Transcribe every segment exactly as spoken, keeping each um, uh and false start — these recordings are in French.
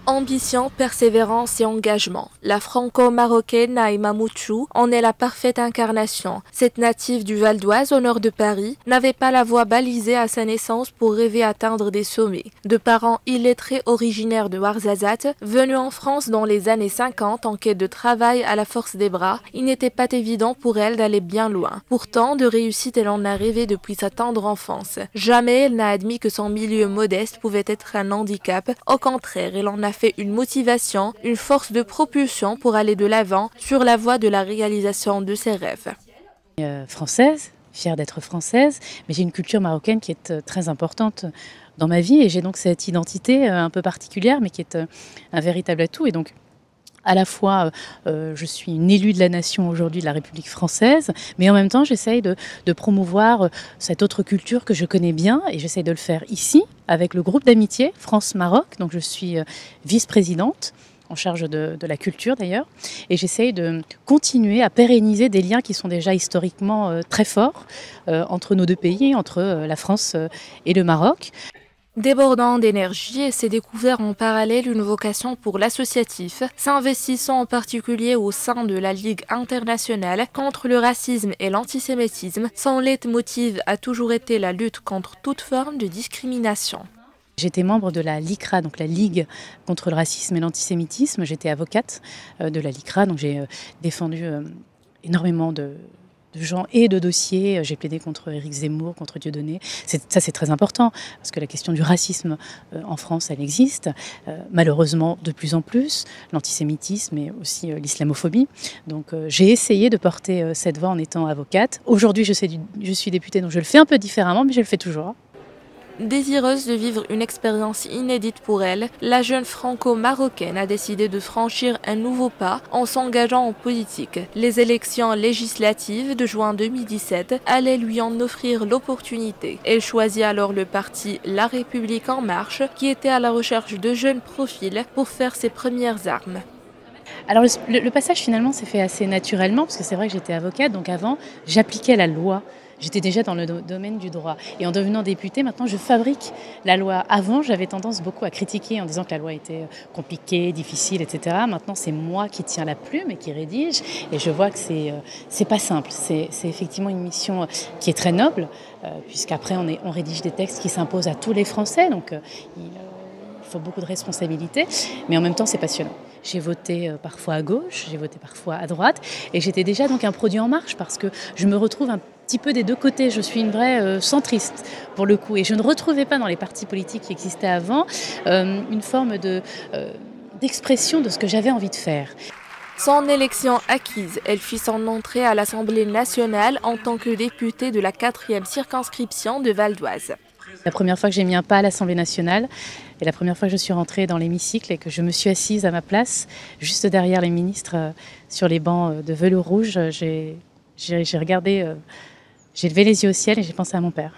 Ambition, persévérance et engagement. La franco-marocaine Naïma Mouchou en est la parfaite incarnation. Cette native du Val d'Oise au nord de Paris n'avait pas la voie balisée à sa naissance pour rêver atteindre des sommets. De parents illettrés originaires de Ouarzazate, venus en France dans les années cinquante en quête de travail à la force des bras, il n'était pas évident pour elle d'aller bien loin. Pourtant, de réussite, elle en a rêvé depuis sa tendre enfance. Jamais elle n'a admis que son milieu modeste pouvait être un handicap. Au contraire, elle en a fait une motivation, une force de propulsion pour aller de l'avant sur la voie de la réalisation de ses rêves. Euh, française, fière d'être française, mais j'ai une culture marocaine qui est euh, très importante dans ma vie et j'ai donc cette identité euh, un peu particulière mais qui est euh, un véritable atout. Et donc à la fois, euh, je suis une élue de la nation aujourd'hui de la République française, mais en même temps, j'essaye de, de promouvoir cette autre culture que je connais bien et j'essaye de le faire ici avec le groupe d'amitié France-Maroc. Donc je suis vice-présidente en charge de, de la culture d'ailleurs, et j'essaye de continuer à pérenniser des liens qui sont déjà historiquement euh, très forts euh, entre nos deux pays, entre euh, la France euh, et le Maroc. Débordant d'énergie et s'est découvert en parallèle une vocation pour l'associatif, s'investissant en particulier au sein de la Ligue internationale contre le racisme et l'antisémitisme. Son leitmotiv a toujours été la lutte contre toute forme de discrimination. J'étais membre de la LICRA, donc la Ligue contre le racisme et l'antisémitisme. J'étais avocate de la LICRA, donc j'ai défendu énormément de... de gens et de dossiers. J'ai plaidé contre Éric Zemmour, contre Dieudonné. Ça, c'est très important, parce que la question du racisme euh, en France, elle existe. Euh, malheureusement, de plus en plus, l'antisémitisme et aussi euh, l'islamophobie. Donc, euh, j'ai essayé de porter euh, cette voix en étant avocate. Aujourd'hui, je, je suis députée, donc je le fais un peu différemment, mais je le fais toujours. Désireuse de vivre une expérience inédite pour elle, la jeune franco-marocaine a décidé de franchir un nouveau pas en s'engageant en politique. Les élections législatives de juin deux mille dix-sept allaient lui en offrir l'opportunité. Elle choisit alors le parti La République En Marche, qui était à la recherche de jeunes profils pour faire ses premières armes. Alors le, le passage finalement s'est fait assez naturellement, parce que c'est vrai que j'étais avocate, donc avant j'appliquais la loi. J'étais déjà dans le do- domaine du droit. Et en devenant députée, maintenant, je fabrique la loi. Avant, j'avais tendance beaucoup à critiquer en disant que la loi était compliquée, difficile, et cetera. Maintenant, c'est moi qui tiens la plume et qui rédige. Et je vois que c'est, euh, c'est pas simple. C'est, c'est effectivement une mission qui est très noble, euh, puisqu'après, on, est, on rédige des textes qui s'imposent à tous les Français. Donc, euh, il, il faut beaucoup de responsabilités. Mais en même temps, c'est passionnant. J'ai voté euh, parfois à gauche, j'ai voté parfois à droite. Et j'étais déjà donc un produit en marche, parce que je me retrouve un petit peu des deux côtés. Je suis une vraie euh, centriste pour le coup, et je ne retrouvais pas dans les partis politiques qui existaient avant euh, une forme de, euh, d'expression de ce que j'avais envie de faire. Son élection acquise, elle fit son entrée à l'Assemblée nationale en tant que députée de la quatrième circonscription de Val d'Oise. La première fois que j'ai mis un pas à l'Assemblée nationale et la première fois que je suis rentrée dans l'hémicycle et que je me suis assise à ma place, juste derrière les ministres euh, sur les bancs de velours rouge, j'ai, j'ai, j'ai regardé... Euh, J'ai levé les yeux au ciel et j'ai pensé à mon père.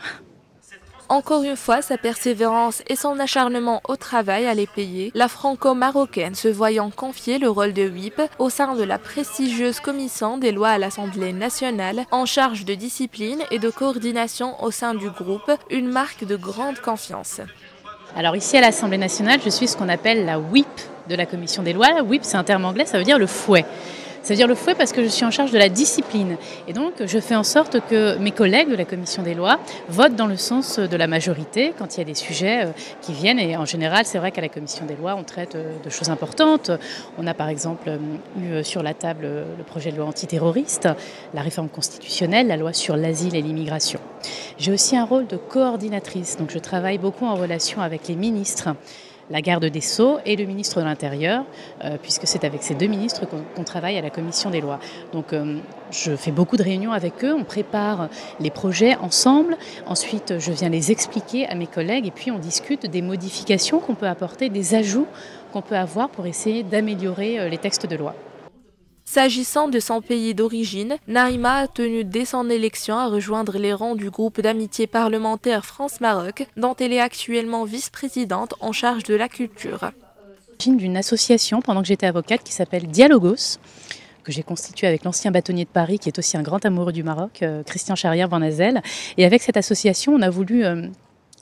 Encore une fois, sa persévérance et son acharnement au travail allaient payer, la franco-marocaine se voyant confier le rôle de whip au sein de la prestigieuse commission des lois à l'Assemblée nationale en charge de discipline et de coordination au sein du groupe, une marque de grande confiance. Alors ici à l'Assemblée nationale, je suis ce qu'on appelle la whip de la commission des lois. La whip, c'est un terme anglais, ça veut dire le fouet. Ça veut dire le fouet parce que je suis en charge de la discipline. Et donc, je fais en sorte que mes collègues de la commission des lois votent dans le sens de la majorité quand il y a des sujets qui viennent. Et en général, c'est vrai qu'à la commission des lois, on traite de choses importantes. On a par exemple eu sur la table le projet de loi antiterroriste, la réforme constitutionnelle, la loi sur l'asile et l'immigration. J'ai aussi un rôle de coordinatrice. Donc, je travaille beaucoup en relation avec les ministres, la garde des Sceaux et le ministre de l'Intérieur, euh, puisque c'est avec ces deux ministres qu'on, qu'on travaille à la commission des lois. Donc euh, je fais beaucoup de réunions avec eux, on prépare les projets ensemble, ensuite je viens les expliquer à mes collègues et puis on discute des modifications qu'on peut apporter, des ajouts qu'on peut avoir pour essayer d'améliorer les textes de loi. S'agissant de son pays d'origine, Naïma a tenu dès son élection à rejoindre les rangs du groupe d'amitié parlementaire France-Maroc, dont elle est actuellement vice-présidente en charge de la culture. D'une association pendant que j'étais avocate qui s'appelle Dialogos, que j'ai constituée avec l'ancien bâtonnier de Paris, qui est aussi un grand amoureux du Maroc, euh, Christian Charrière Van Azel. Et avec cette association, on a voulu... Euh,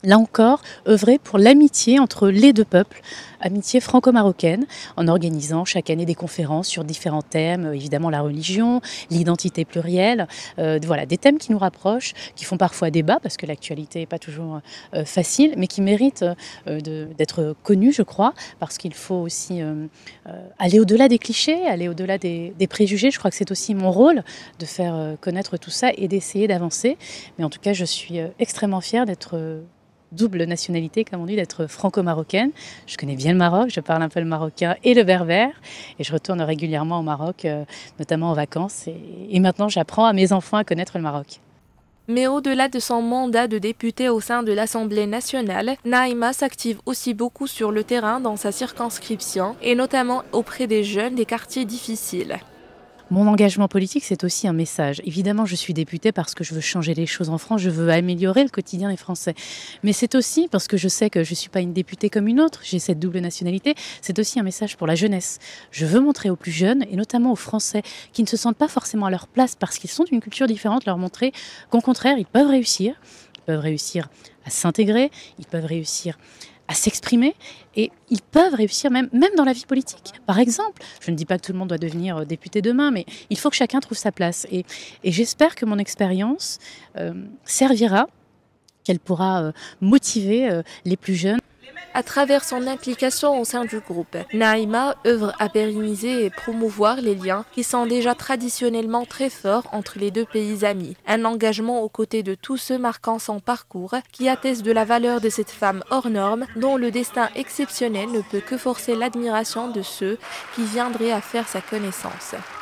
là encore, œuvrer pour l'amitié entre les deux peuples, amitié franco-marocaine, en organisant chaque année des conférences sur différents thèmes, évidemment la religion, l'identité plurielle, euh, voilà, des thèmes qui nous rapprochent, qui font parfois débat, parce que l'actualité n'est pas toujours euh, facile, mais qui méritent euh, d'être connus, je crois, parce qu'il faut aussi euh, euh, aller au-delà des clichés, aller au-delà des, des préjugés. Je crois que c'est aussi mon rôle de faire euh, connaître tout ça et d'essayer d'avancer. Mais en tout cas, je suis euh, extrêmement fière d'être... Euh, double nationalité, comme on dit, d'être franco-marocaine. Je connais bien le Maroc, je parle un peu le marocain et le berbère, et je retourne régulièrement au Maroc, euh, notamment en vacances, et, et maintenant j'apprends à mes enfants à connaître le Maroc. Mais au-delà de son mandat de députée au sein de l'Assemblée nationale, Naïma s'active aussi beaucoup sur le terrain dans sa circonscription, et notamment auprès des jeunes des quartiers difficiles. Mon engagement politique, c'est aussi un message. Évidemment, je suis députée parce que je veux changer les choses en France, je veux améliorer le quotidien des Français. Mais c'est aussi parce que je sais que je ne suis pas une députée comme une autre, j'ai cette double nationalité, c'est aussi un message pour la jeunesse. Je veux montrer aux plus jeunes, et notamment aux Français, qui ne se sentent pas forcément à leur place parce qu'ils sont d'une culture différente, leur montrer qu'au contraire, ils peuvent réussir, ils peuvent réussir à s'intégrer, ils peuvent réussir à s'exprimer, et ils peuvent réussir même, même dans la vie politique. Par exemple, je ne dis pas que tout le monde doit devenir député demain, mais il faut que chacun trouve sa place. Et, et j'espère que mon expérience euh, servira, qu'elle pourra euh, motiver euh, les plus jeunes. À travers son implication au sein du groupe, Naïma œuvre à pérenniser et promouvoir les liens qui sont déjà traditionnellement très forts entre les deux pays amis. Un engagement aux côtés de tous ceux marquant son parcours qui atteste de la valeur de cette femme hors norme dont le destin exceptionnel ne peut que forcer l'admiration de ceux qui viendraient à faire sa connaissance.